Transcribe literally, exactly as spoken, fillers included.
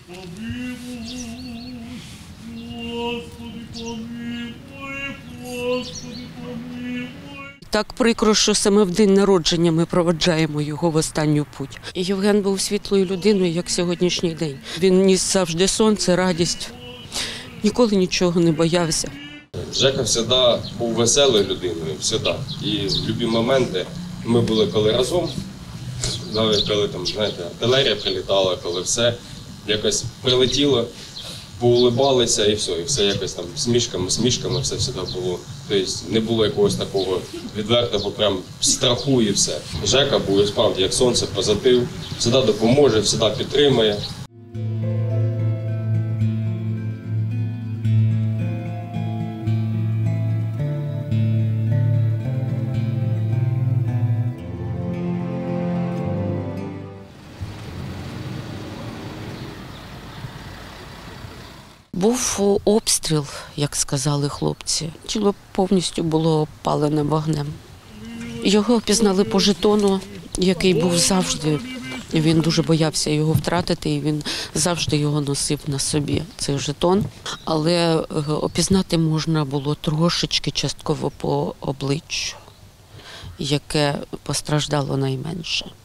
Так прикро, що саме в день народження ми проводжаємо його в останню путь. Євген був світлою людиною, як сьогоднішній день. Він ніс завжди сонце, радість, ніколи нічого не боявся. Жека завжди був веселою людиною, завжди. І в будь-які моменти ми були коли разом, навіть коли там, знаєте, артилерія прилітала, коли все якось прилетіло, поулибалися і все, і все якось там смішками, смішками все завжди було. Тобто не було якогось такого відвертого прям страху і все. Жека був справді як сонце, позитив, завжди допоможе, завжди підтримує. Був обстріл, як сказали хлопці. Тіло повністю було опалене вогнем. Його впізнали по жетону, який був завжди. Він дуже боявся його втратити, і він завжди його носив на собі, цей жетон. Але опізнати можна було трошечки частково по обличчю, яке постраждало найменше.